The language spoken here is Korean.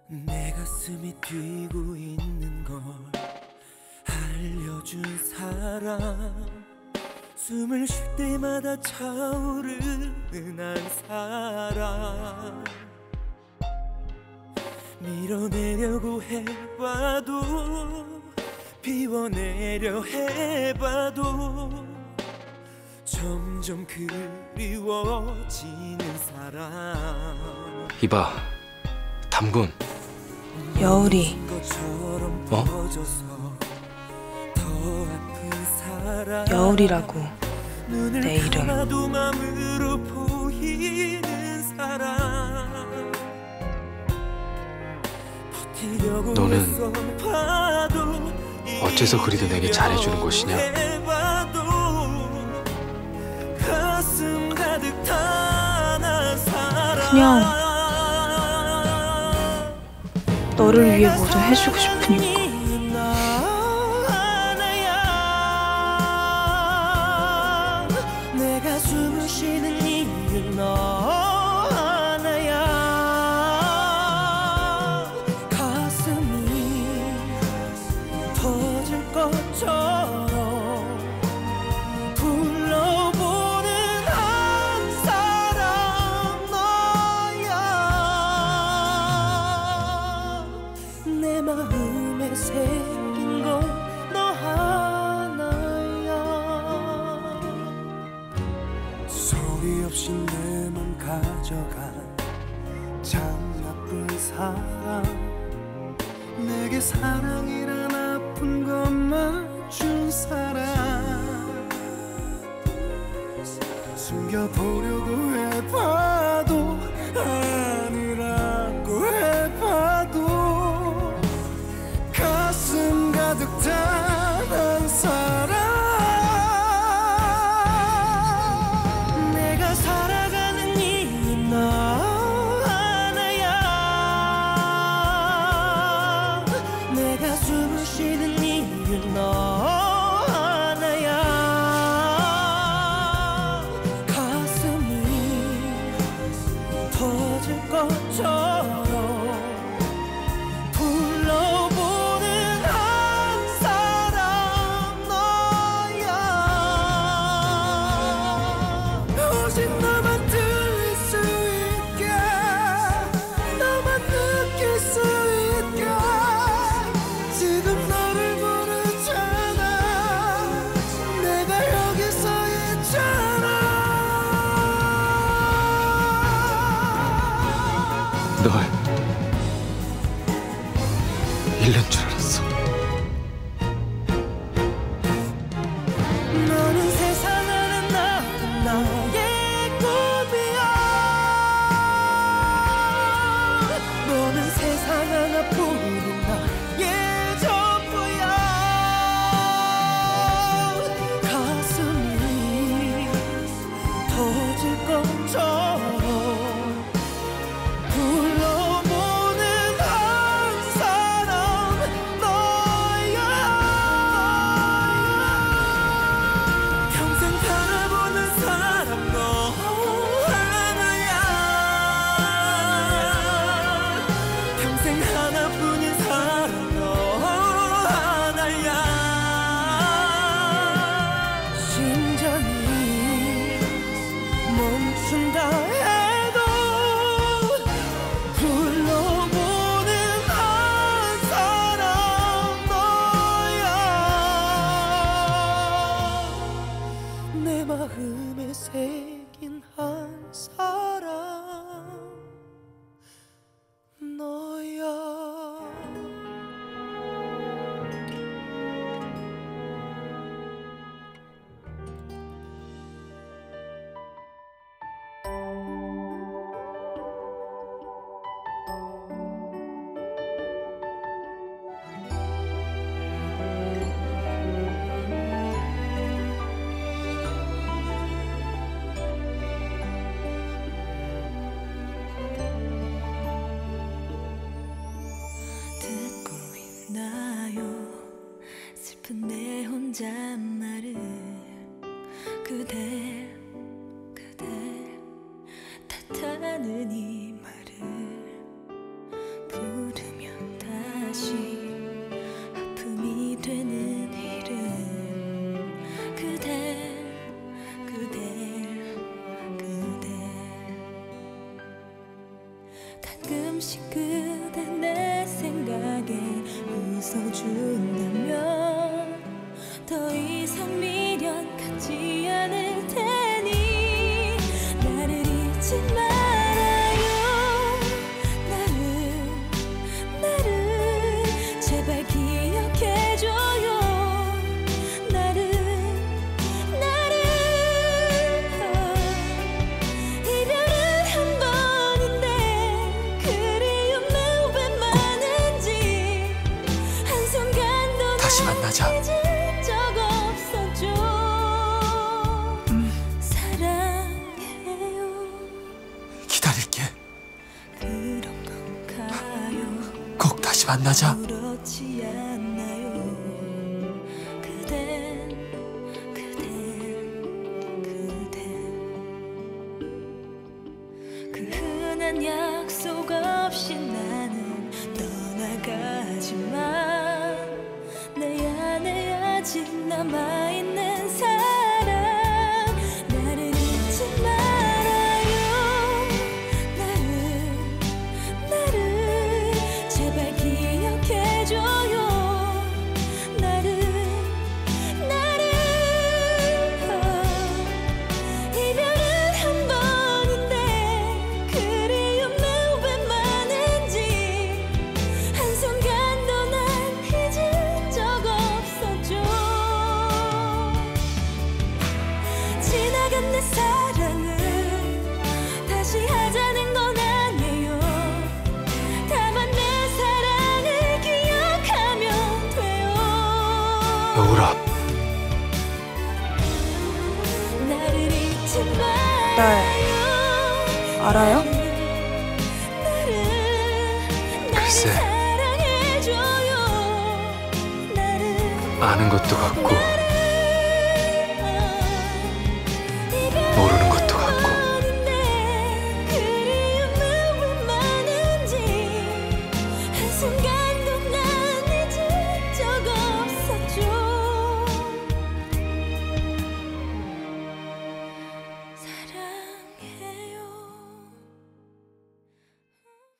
내 가슴이 뛰고 있는 걸 알려준 사람, 숨을 쉴 때마다 차오르는 한 사람. 밀어내려고 해봐도 비워내려 해봐도 점점 그리워지는 사람. 이봐, 담군. 여울이. 어? 여울이라고 내 이름. 너는 어째서 그리도 내게 잘해주는 것이냐? 그냥 너를 위해 뭐든 해주고 싶으니까. 내가 숨을 쉬는 이유 너 하나야. 가슴이 터질 것처럼 불러보는 한 사람 너야. 내 마음에 새긴 건 너 하나야. 소리 없이 내 맘 가져간 참 나쁜 사람. 내게 사랑이란 아픈 것만 준 사람. 숨겨보려고 해봐도 아니라고 해봐도 가슴 가득 찬 사람. 내가 살아가는 이유 너 하나야. 내가 숨을 쉬는 이유 너 하나야. 가슴이 터질 것처럼 불러보는 한 사람 너야. 오직 너만 들릴 수 있게, 너만 느낄 수 있게 지금 너를 부르잖아. 내가 여기서 있잖아. 널 잃는 줄 알았어. 너는 세상 하나 나는 나의 꿈이야. 너는 세상 하나뿐인 나의 전부야. 가슴이 터질 것처럼 불러보는 한 사람 너야. 평생 바라보는 사람 너 하나야. 평생 하나뿐인 사람 너 하나야. 심장이 멈춘다 해도 불러보는 한 사람 너야. 내 마음에 새긴 한 사람 너야. 듣고 있나요? 슬픈 내 혼잣말을. 그댈 탓하는 이 말을 부르 다시 그대 내 생각에 웃어준다면 더 이상 미련 갖지 않을 테니 나를 잊지 말아요. 나를 제발 기억해줘요. 이별은 한 번인데 그리움은 왜 많은지 한순간도 다시 만나자. 잊은 적 없었죠. 사랑해요. 기다릴게. 그런 건가요? 꼭 다시 만나자. 그렇지 않나요? 그댄 그 흔한 약속 없이 나는 떠나가지만 내 안에 아직 남아있는 사랑 나를 잊지 말아요. 나를 제발 기억해줘요. 이별은 한 번인데 그리움은 왜 많은지 한순간도 난 잊은 적 없었죠. 지나간 내 사랑을 다시 하자는 건 아니에요. 다만 내 사랑을 기억하면 돼요. 여울아, 나를 잊지 날 말아요. 알아요? 글쎄. 사랑해줘요. 아는 것도 같고